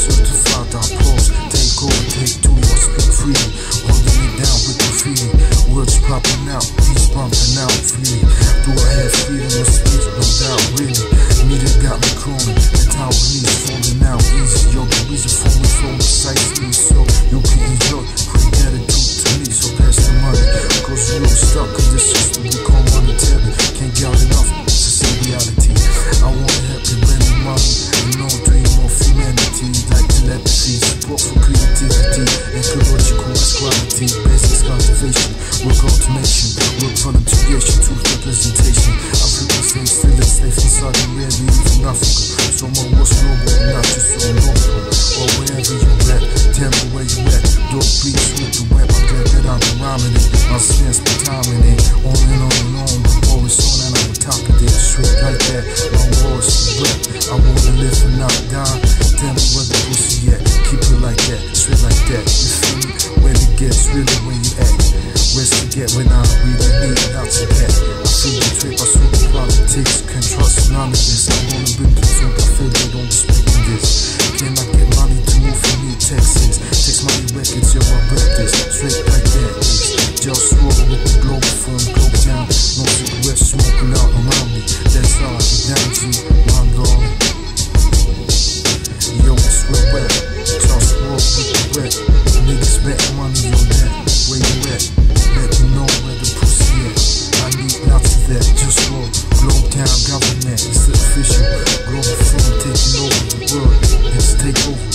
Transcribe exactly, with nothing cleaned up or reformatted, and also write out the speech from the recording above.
certified, I pause. Take over, take two, I speak freely. Holding it down with the feeling. Words popping out, beats bumping out freely. Do I have freedom of speech? No doubt, really. Media got me crawling. The town police falling out easy. Yo, the reason for me flow precisely so you can enjoy. Quick attitude to me, so pass the money. Cause you're stuck in the system, become monetary. Can't get enough, it's the same reality. I wanna help you bring me money. You know, dream of humanity. Like telepathy, support for creativity. Ecological equality, basics cultivation. Work automation, work volunteeration, truth representation. Africa stays still and safe inside and rarely even Africa. So my what's global, not just so local. Or wherever you at, tell me where you at. Dope beats with the web, I'm glad that I'm rhyming it. My stance be timing it, on and on and on. Always on and I'm on top of it, straight like that. My war is the rep, I wanna live and not die. Tell me where the pussy at, keep it like that, straight like that. You feel me? When it gets really when you act. Where's to get when I really need not to get. I feel the trip, I saw the politics. Can't trust none of this. I wanna bring the truth, I feel they don't respect this. Can I get money to move from New Texas? Text money records, yo, I rap this. Straight like that, it's just roll with the globe from globe down. No cigarettes smoking out around me. That's how I get down to my dog. Yo, it's real rap. Just roll with the rap. Niggas bet money on that. Where you at? Let me know where the pussy at. I need not to that, just roll. Globe town government, it's official. Global phone taking over the world. Let's take over.